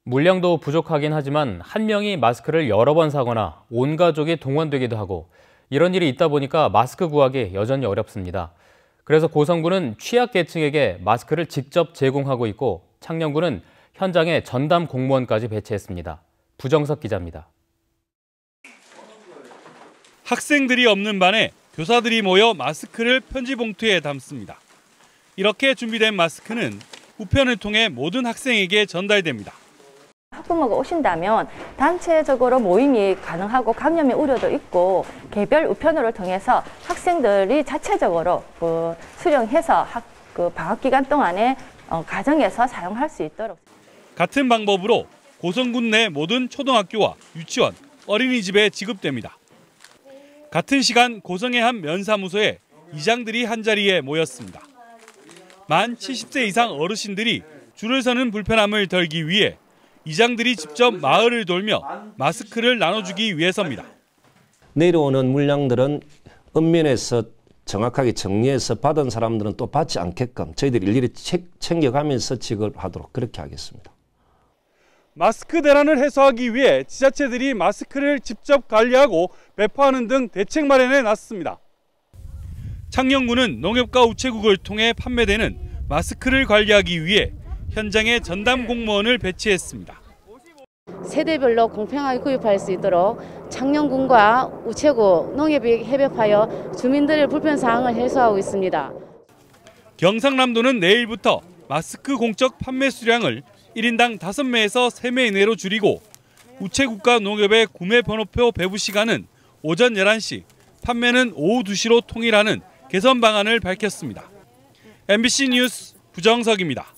물량도 부족하긴 하지만 한 명이 마스크를 여러 번 사거나 온 가족이 동원되기도 하고 이런 일이 있다 보니까 마스크 구하기 여전히 어렵습니다. 그래서 고성군은 취약계층에게 마스크를 직접 제공하고 있고 창녕군은 현장에 전담 공무원까지 배치했습니다. 부정석 기자입니다. 학생들이 없는 반에 교사들이 모여 마스크를 편지 봉투에 담습니다. 이렇게 준비된 마스크는 우편을 통해 모든 학생에게 전달됩니다. 학부모가 오신다면 단체적으로 모임이 가능하고 감염의 우려도 있고 개별 우편으로 통해서 학생들이 자체적으로 수령해서 방학 기간 동안에 가정에서 사용할 수 있도록. 같은 방법으로 고성군 내 모든 초등학교와 유치원, 어린이집에 지급됩니다. 같은 시간 고성의 한 면사무소에 이장들이 한자리에 모였습니다. 만 70세 이상 어르신들이 줄을 서는 불편함을 덜기 위해 이장들이 직접 마을을 돌며 마스크를 나눠주기 위해서입니다. 내려오는 물량들은 읍면에서 정확하게 정리해서 받은 사람들은 또 받지 않게끔 저희들이 일일이 챙겨가면서 지급하도록 그렇게 하겠습니다. 마스크 대란을 해소하기 위해 지자체들이 마스크를 직접 관리하고 배포하는 등 대책 마련에 나섰습니다. 창녕군은 농협과 우체국을 통해 판매되는 마스크를 관리하기 위해 현장에 전담 공무원을 배치했습니다. 세대별로 공평하게 구입할 수 있도록 창녕군과 우체국, 농협이 협업하여 주민들의 불편사항을 해소하고 있습니다. 경상남도는 내일부터 마스크 공적 판매 수량을 1인당 5매에서 3매 이내로 줄이고 우체국과 농협의 구매 번호표 배부 시간은 오전 11시, 판매는 오후 2시로 통일하는 개선 방안을 밝혔습니다. MBC 뉴스 부정석입니다.